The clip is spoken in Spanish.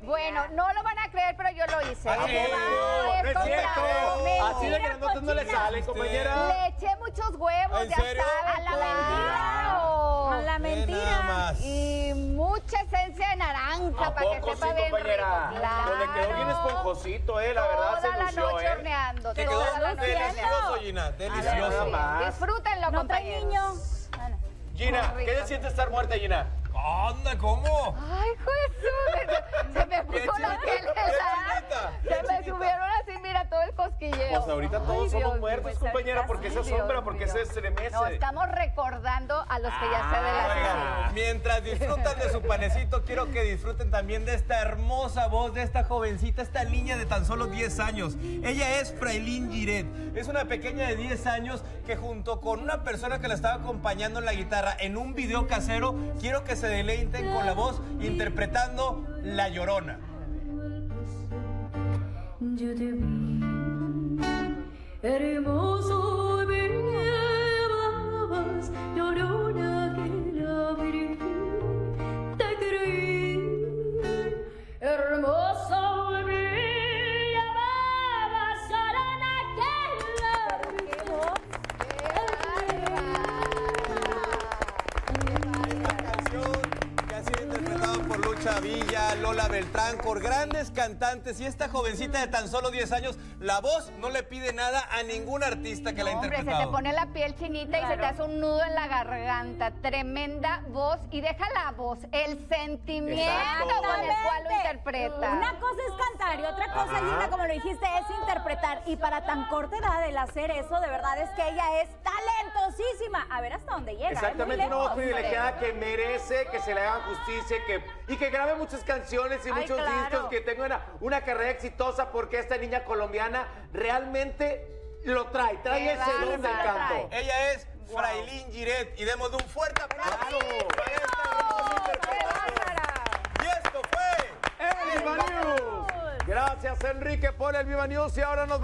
Bueno, no lo van a creer, pero yo lo hice. No es cierto. Así de grandotes no le salen, compañera. Le eché muchos huevos, ya saben. A la mentira. A la mentira. Y mucha esencia de naranja para que sepa bien compañera? rico. Claro. Le quedó bien esponjosito, la verdad se Toda la lució, noche horneando. Te quedó toda la noche delicioso, horneando. Gina, A ver, delicioso. sí. Disfrútenlo, No trae compañeros. niño. Gina, ¿qué se siente estar muerta, Gina? Anda, ¿cómo? Ay, Jesús, se me puso la piel helada. Se me subieron así, mira, todo el cosquilleo. Pues ahorita todos somos muertos, compañera, porque se asombra, porque se estremece. No, estamos recordando a los que ya se de la Oiga, mientras disfrutan de su panecito, quiero que disfruten también de esta hermosa voz, de esta jovencita, esta niña de tan solo 10 años. Ella es Frailyn Giret. Es una pequeña de 10 años que junto con una persona que la estaba acompañando en la guitarra en un video casero, quiero que se deleiten con la voz interpretando La Llorona. Yo te vi, hermoso me llamabas, llorona que la abrí, te creí, hermoso me llamabas, llorona que la abrí. Esta canción que ha sido interpretada por Lucha Villa, Lola Beltrán, por grandes cantantes, y esta jovencita de tan solo 10 años, la voz no le pide nada a ningún artista que la ha Hombre, interpretado. se te pone la piel chinita y se te hace un nudo en la garganta. Tremenda voz. Y deja la voz, el sentimiento con el cual lo interpreta. Una cosa es cantar y otra cosa, Gina, como lo dijiste, es interpretar. Y para tan corta edad el hacer eso, de verdad es que ella es talentosísima. A ver hasta dónde llega. Exactamente, una voz privilegiada que merece que se le haga justicia y que grabe muchas canciones y muchos discos, que tenga una carrera exitosa, porque esta niña colombiana realmente lo trae ese don del canto. Ella es Frailyn Giret, y demos un fuerte aplauso para esta hermosa interpretación. Y esto fue El Viva News. Gracias, Enrique, por el Viva News, y ahora nos